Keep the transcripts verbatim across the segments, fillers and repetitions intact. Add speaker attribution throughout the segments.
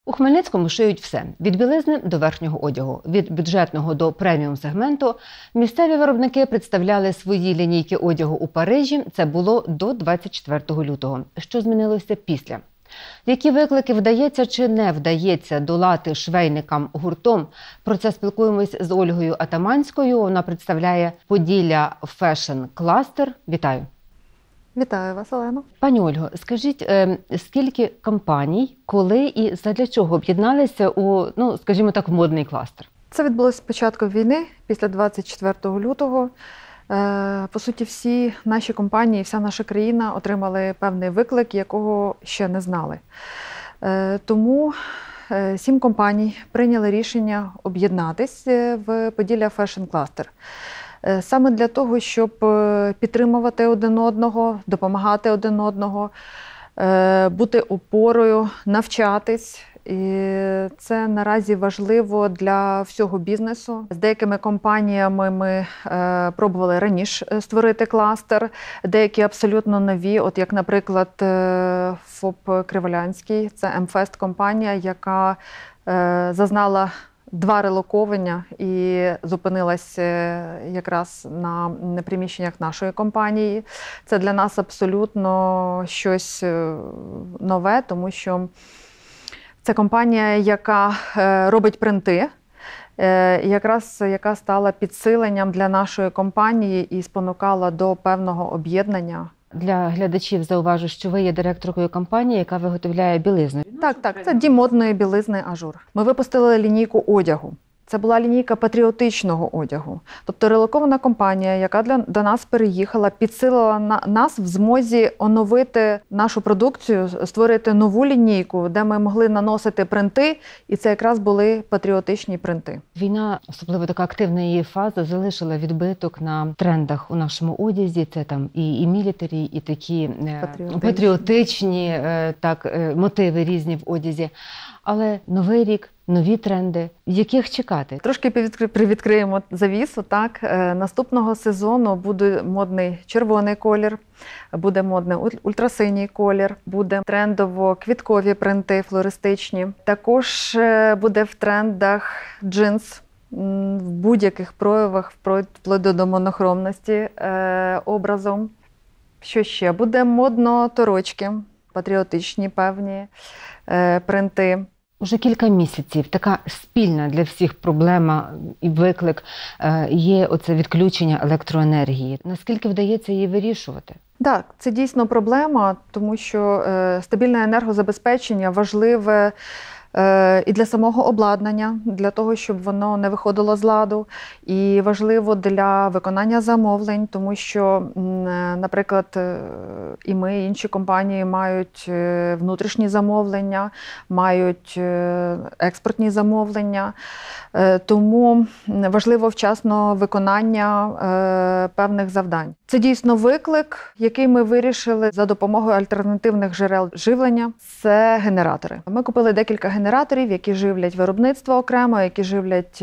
Speaker 1: У Хмельницькому шиють все – від білизни до верхнього одягу, від бюджетного до преміум-сегменту. Місцеві виробники представляли свої лінійки одягу у Парижі. Це було до двадцять четвертого лютого. Що змінилося після? Які виклики вдається чи не вдається долати швейникам гуртом? Про це спілкуємось з Ольгою Атаманською. Вона представляє Поділля Фешн Кластер. Вітаю.
Speaker 2: Вітаю вас, Олено.
Speaker 1: Пані Ольго, скажіть, скільки компаній, коли і задля чого об'єдналися у, ну, скажімо так, модний кластер?
Speaker 2: Це відбулося з початку війни, після двадцять четвертого лютого. По суті, всі наші компанії, вся наша країна отримали певний виклик, якого ще не знали. Тому сім компаній прийняли рішення об'єднатись в Поділля Фешн Кластер. Саме для того, щоб підтримувати один одного, допомагати один одного, бути опорою, навчатись. І це наразі важливо для всього бізнесу. З деякими компаніями ми е, пробували раніше створити кластер, деякі абсолютно нові, от як, наприклад, ФОП Криволянський, це М-Фест компанія, яка е, зазнала два релоковання і зупинилась якраз на приміщеннях нашої компанії. Це для нас абсолютно щось нове, тому що це компанія, яка робить принти, якраз яка стала підсиленням для нашої компанії і спонукала до певного об'єднання.
Speaker 1: Для глядачів зауважу, що ви є директоркою компанії, яка виготовляє білизну.
Speaker 2: Так, так, це дім модної білизни «Ажур». Ми випустили лінійку одягу. Це була лінійка патріотичного одягу. Тобто релокована компанія, яка для, до нас переїхала, підсилила на, нас в змозі оновити нашу продукцію, створити нову лінійку, де ми могли наносити принти, і це якраз були патріотичні принти.
Speaker 1: Війна, особливо така активна її фаза, залишила відбиток на трендах у нашому одязі. Це там і, і мілітарі, і такі патріотичні, патріотичні так, мотиви різні в одязі. Але новий рік, нові тренди, яких чекати?
Speaker 2: Трошки привідкриємо завісу. Так? Наступного сезону буде модний червоний колір, буде модний ультрасиній колір, буде трендово-квіткові принти флористичні. Також буде в трендах джинс в будь-яких проявах, вплоть до монохромності образом. Що ще? Буде модно торочки, патріотичні певні принти.
Speaker 1: Уже кілька місяців така спільна для всіх проблема і виклик є оце відключення електроенергії. Наскільки вдається її вирішувати?
Speaker 2: Так, це дійсно проблема, тому що стабільне енергозабезпечення важливе і для самого обладнання, для того, щоб воно не виходило з ладу. І важливо для виконання замовлень, тому що, наприклад, і ми, і інші компанії мають внутрішні замовлення, мають експортні замовлення. Тому важливо вчасно виконання певних завдань. Це дійсно виклик, який ми вирішили за допомогою альтернативних джерел живлення. Це генератори. Ми купили декілька генераторів, які живлять виробництво окремо, які живлять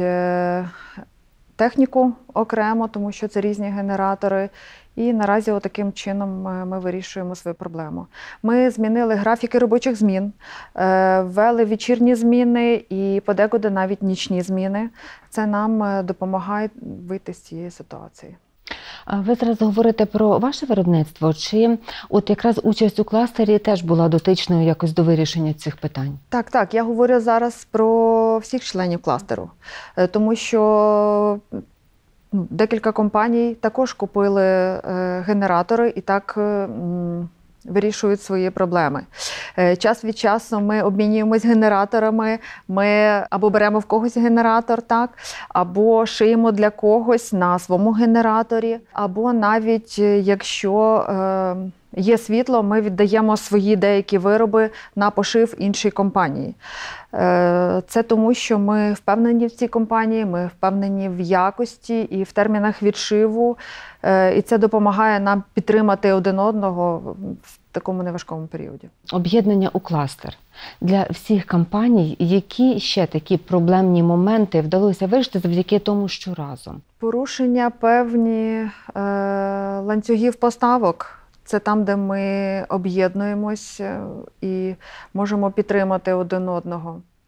Speaker 2: техніку окремо, тому що це різні генератори. І наразі таким чином ми вирішуємо свою проблему. Ми змінили графіки робочих змін, ввели вечірні зміни і подекуди навіть нічні зміни. Це нам допомагає вийти з цієї ситуації.
Speaker 1: Ви зараз говорите про ваше виробництво, чи от якраз участь у кластері теж була дотичною якось до вирішення цих питань?
Speaker 2: Так, так, я говорю зараз про всіх членів кластеру, тому що декілька компаній також купили генератори і так вирішують свої проблеми. Час від часу ми обмінюємось генераторами, ми або беремо в когось генератор, так, або шиємо для когось на своєму генераторі, або навіть якщо є світло, ми віддаємо свої деякі вироби на пошив іншій компанії. Це тому, що ми впевнені в цій компанії, ми впевнені в якості і в термінах відшиву, і це допомагає нам підтримати один одного в такому неважкому періоді.
Speaker 1: Об'єднання у кластер. Для всіх компаній, які ще такі проблемні моменти вдалося вирішити завдяки тому, що разом?
Speaker 2: Порушення певні е, ланцюгів поставок. Це там, де ми об'єднуємось і можемо підтримати один одного.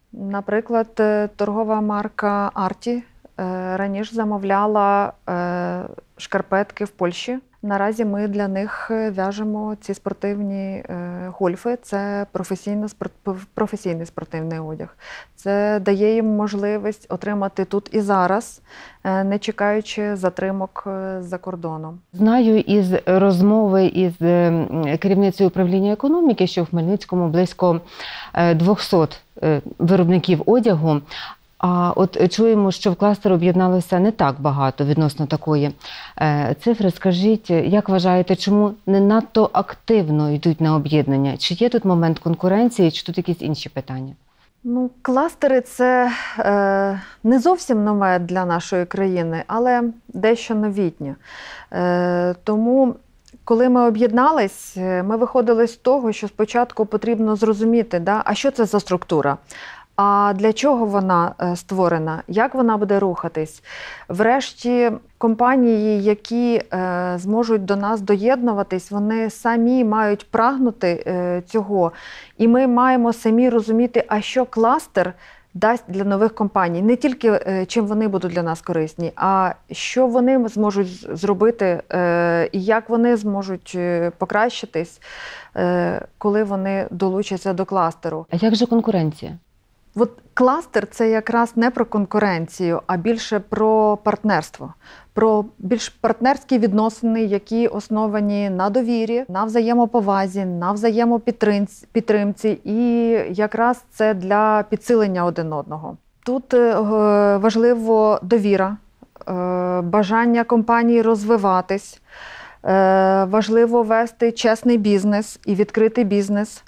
Speaker 2: Наприклад, торгова марка Арті раніше замовляла шкарпетки в Польщі. Наразі ми для них в'яжемо ці спортивні гольфи. Це професійний спортивний одяг. Це дає їм можливість отримати тут і зараз, не чекаючи затримок за кордоном.
Speaker 1: Знаю із розмови із керівницею управління економіки, що в Хмельницькому близько двохсот виробників одягу. А от чуємо, що в кластер об'єдналося не так багато відносно такої е, цифри. Скажіть, як вважаєте, чому не надто активно йдуть на об'єднання? Чи є тут момент конкуренції, чи тут якісь інші питання?
Speaker 2: Ну, кластери – це е, не зовсім нове для нашої країни, але дещо новітнє. Е, тому, коли ми об'єднались, ми виходили з того, що спочатку потрібно зрозуміти, да, а що це за структура? А для чого вона створена? Як вона буде рухатись? Врешті, компанії, які е, зможуть до нас доєднуватись, вони самі мають прагнути е, цього. І ми маємо самі розуміти, а що кластер дасть для нових компаній. Не тільки е, чим вони будуть для нас корисні, а що вони зможуть зробити е, і як вони зможуть покращитись, е, коли вони долучаться до кластеру.
Speaker 1: А як же конкуренція?
Speaker 2: От кластер – це якраз не про конкуренцію, а більше про партнерство, про більш партнерські відносини, які основані на довірі, на взаємоповазі, на взаємопідтримці, і якраз це для підсилення один одного. Тут важливо довіра, бажання компанії розвиватись, важливо вести чесний бізнес і відкритий бізнес.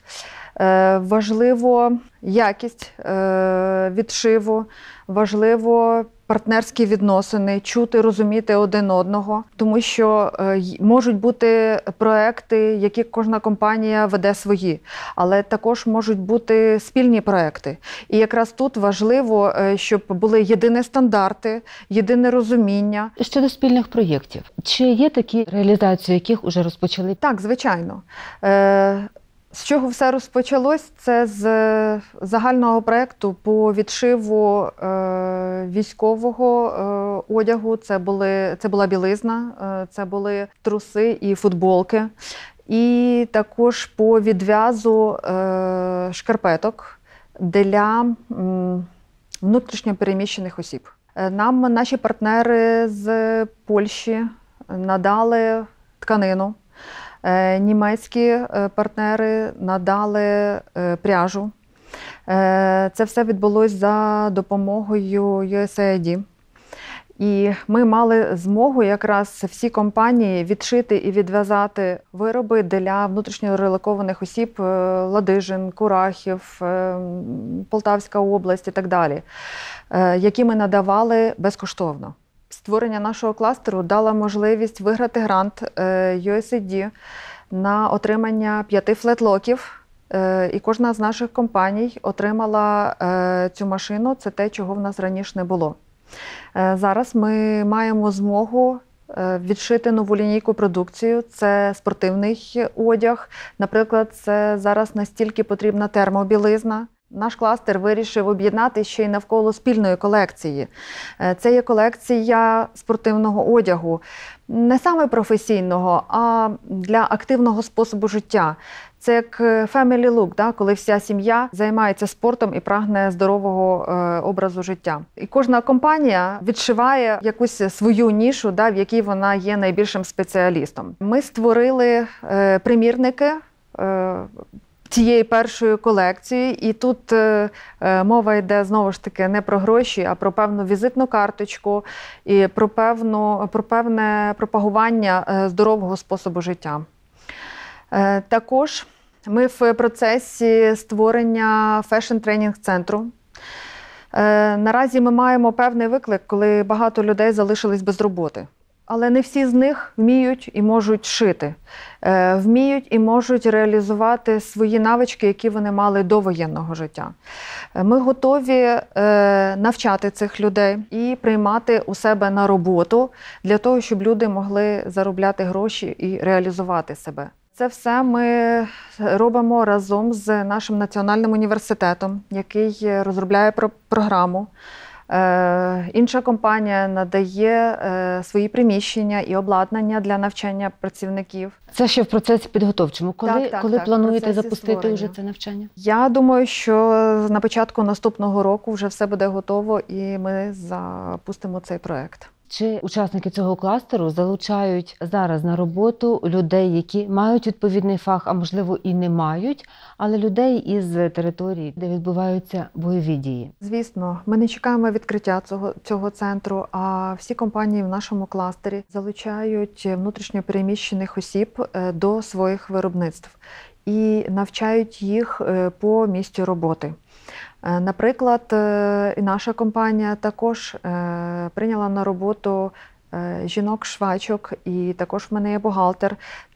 Speaker 2: Важливо якість відшиву, важливо партнерські відносини, чути, розуміти один одного, тому що можуть бути проекти, які кожна компанія веде свої, але також можуть бути спільні проекти. І якраз тут важливо, щоб були єдині стандарти, єдине розуміння.
Speaker 1: Щодо спільних проєктів, чи є такі, реалізацію яких вже розпочали?
Speaker 2: Так, звичайно. З чого все розпочалось? Це з загального проєкту по відшиву е, військового е, одягу. Це, були, це була білизна, е, це були труси і футболки. І також по відв'язу е, шкарпеток для м, внутрішньо переміщених осіб. Нам наші партнери з Польщі надали тканину. Німецькі партнери надали пряжу. Це все відбулося за допомогою ю ес ей ай ді. І ми мали змогу якраз всі компанії відшити і відв'язати вироби для внутрішньо релокованих осіб Ладижин, Курахів, Полтавська область і так далі, які ми надавали безкоштовно. Створення нашого кластеру дало можливість виграти грант ю ес ей ді на отримання п'яти флетлоків. І кожна з наших компаній отримала цю машину. Це те, чого в нас раніше не було. Зараз ми маємо змогу відшити нову лінійку продукцію. Це спортивний одяг. Наприклад, це зараз настільки потрібна термобілизна. Наш кластер вирішив об'єднати ще й навколо спільної колекції. Це є колекція спортивного одягу. Не саме професійного, а для активного способу життя. Це як family look, да, коли вся сім'я займається спортом і прагне здорового е, образу життя. І кожна компанія відшиває якусь свою нішу, да, в якій вона є найбільшим спеціалістом. Ми створили е, примірники е, цієї першої колекції, і тут е, мова йде знову ж таки не про гроші, а про певну візитну карточку і про, певну, про певне пропагування е, здорового способу життя. Е, також ми в процесі створення фешн-тренінг-центру. Е, наразі ми маємо певний виклик, коли багато людей залишились без роботи. Але не всі з них вміють і можуть шити, е, вміють і можуть реалізувати свої навички, які вони мали до воєнного життя. Ми готові е, навчати цих людей і приймати у себе на роботу для того, щоб люди могли заробляти гроші і реалізувати себе. Це все ми робимо разом з нашим національним університетом, який розробляє про- програму. Е, інша компанія надає е, свої приміщення і обладнання для навчання працівників.
Speaker 1: Це ще в процесі підготовчому. Коли,
Speaker 2: Так, так,
Speaker 1: коли
Speaker 2: так, в
Speaker 1: плануєте
Speaker 2: процесі
Speaker 1: запустити
Speaker 2: створення.
Speaker 1: вже це навчання?
Speaker 2: Я думаю, що на початку наступного року вже все буде готово і ми запустимо цей проект.
Speaker 1: Чи учасники цього кластеру залучають зараз на роботу людей, які мають відповідний фах, а можливо і не мають, але людей із території, де відбуваються бойові дії?
Speaker 2: Звісно, ми не чекаємо відкриття цього, цього центру, а всі компанії в нашому кластері залучають внутрішньо переміщених осіб е, до своїх виробництв і навчають їх е, по місцю роботи. Е, Наприклад, е, і наша компанія також е, прийняла на роботу е, жінок-швачок, і також в мене є бухгалтер.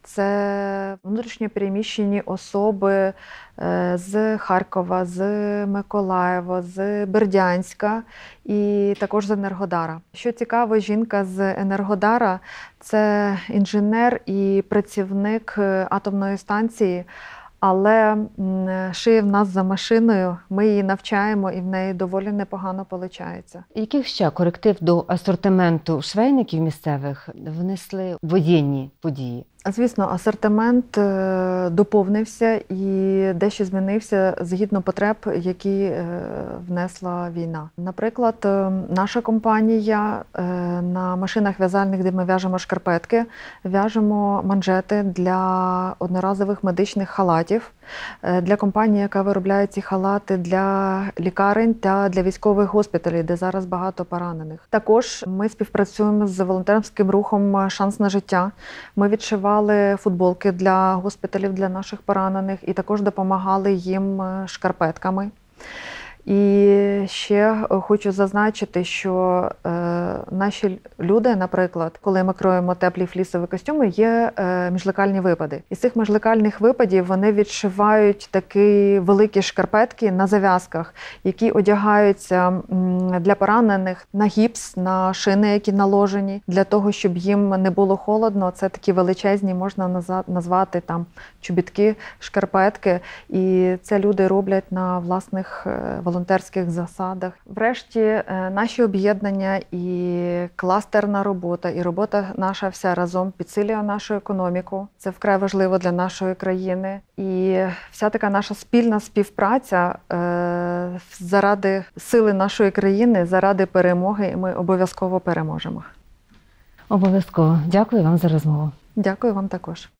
Speaker 2: Це внутрішньо переміщені особи е, з Харкова, з Миколаєва, з Бердянська і також з Енергодара. Що цікаво, жінка з Енергодара – це інженер і працівник е, атомної станції, але м, шиє в нас за машиною, ми її навчаємо і в неї доволі непогано виходить.
Speaker 1: Яких ще коректив до асортименту швейників місцевих внесли воєнні події?
Speaker 2: Звісно, асортимент е, доповнився і дещо змінився згідно потреб, які е, внесла війна. Наприклад, е, наша компанія е, на машинах в'язальних, де ми в'яжемо шкарпетки, в'яжемо манжети для одноразових медичних халатів. Е, Для компанії, яка виробляє ці халати для лікарень та для військових госпіталів, де зараз багато поранених. Також ми співпрацюємо з волонтерським рухом «Шанс на життя». Ми відшивали футболки для госпіталів, для наших поранених і також допомагали їм шкарпетками. І ще хочу зазначити, що е, наші люди, наприклад, коли ми кроємо теплі флісові костюми, є е, міжлекальні випади. Із цих міжлекальних випадів вони відшивають такі великі шкарпетки на зав'язках, які одягаються м, для поранених на гіпс, на шини, які наложені, для того, щоб їм не було холодно. Це такі величезні, можна наза- назвати там чобітки, шкарпетки. І це люди роблять на власних е, волонтерських засадах. Врешті е, наші об'єднання і кластерна робота, і робота наша вся разом підсилює нашу економіку. Це вкрай важливо для нашої країни. І вся така наша спільна співпраця е, заради сили нашої країни, заради перемоги, і ми обов'язково переможемо.
Speaker 1: Обов'язково. Дякую вам за розмову.
Speaker 2: Дякую вам також.